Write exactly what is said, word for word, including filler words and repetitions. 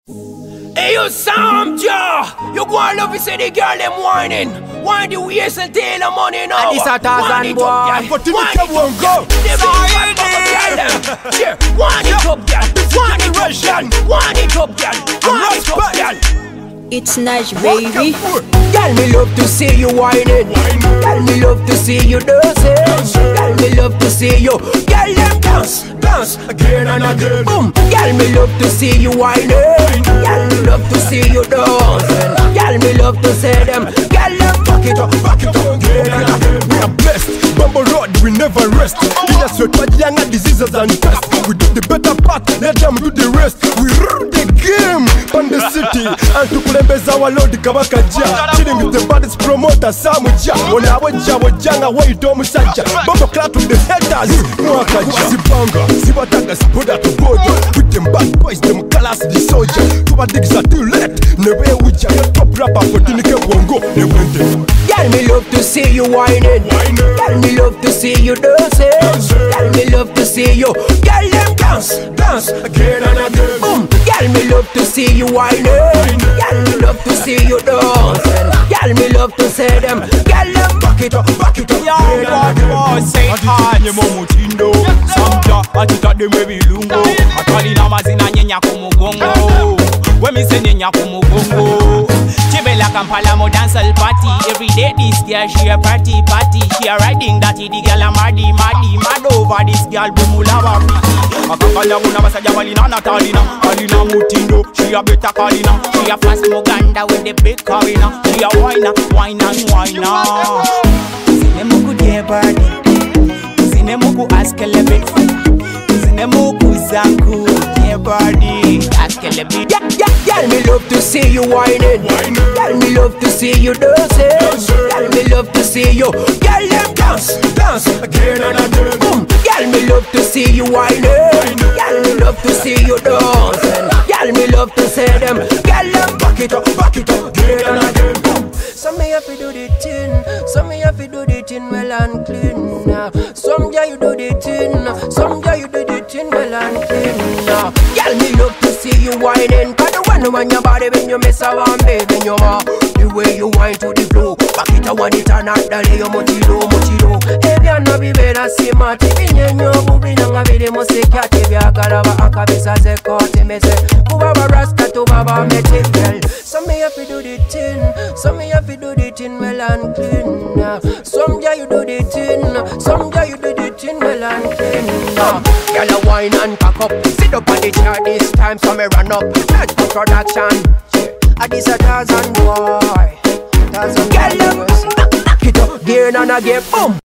Hey, you Sam Jah, you go and love you say the girl them whining. Why do we and tail the money now? And this a Tarzan boy. But you need to go. They be one girl them. Yeah, one it up, girl. One it up, girl. One it up, girl. One it up, girl. It's Nash, baby. Girl, me love to see you whining. Girl, me love to see you dancing. Girl, me love to see you. Girl, them dance, dance again and again. Boom. Girl, me love to see you whining. Girl, me love to see you dancing. Girl, me love to see them. Girl, them back it up, back it up again and again. We are blessed. Bumble road, we never rest. In a sweat, but young diseases and pests. We do the better part, let them do the rest. We rule the game on the city. And to Kulembeza our Lord Kabaka Jah. Chilling with the baddest promoter Samu Jah. On our Jawa Janga, why you don't Saja. Bumble clap to the haters. Mwaka Zibanga, Zibatanga, Spoda to Bodo. With them bad boys, them colors, the soldier. Kuba digs are too late. Never which are your top rapper for Tinike Wongo. Girl, me love to see you whining. Girl, me love to see you dancing. Girl, me love to see you. Girl, them dance, dance again and again. Boom. Girl, me love to see you whining. Girl, me love to see you dancing. Girl, me love to see them. Girl, them back it up, back it up. Yo, bad boy, say hi. Nye momutindo Samja, atita de mebi lungo Atali na mazina nyenya kumugongo When me say nyenya kumugongo Chibela Kampala mo dancehall party. Every day this girl she a party party. She a riding that the girl a mardy mardy mad over this girl bumula pretty. Akakala muna basaja walina na talina. Alina mutindo, she a better kalina. She a fast Muganda with the big carina. She a whiner, whiner, whiner. Zine muku dear body. Zine muku askele bit. Zine muku zaku dear body. Askele bit. Girl, me love to see you whining. Girl, me love to see you dancing. Girl, me love to see you. Girl, them dance, dance again and again. Boom. Girl, me love to see you whining. Girl, me love to see you dancing. Girl, me love to see them. Girl, them back it up, back it up again and again. Boom. Some me have to do the thing. Some me have to do the thing well and clean. Some yeah you do the thing. Some yeah you do the thing well and clean. Girl, me love to see you whining. When your body when you mess around, baby, your ma. The way you whine to the flow, back it a one it and not the lay, mochilo, mochilo. If you're not be better, see my T V, you know, moving on a video, must say, cat, if you're galava, and cabisa, say, caught him, say, Baba Rasta to Baba, make it well. Some me have to do the thing, some me have to do the thing well and clean. Some day you do the thing, some day you do the thing well and clean. Girl, a wine and pack up, sit up on the chair this time, so me run up. Let's go production. I this a Tarzan boy. Tarzan boy. Girl, back it up, gear and again, boom.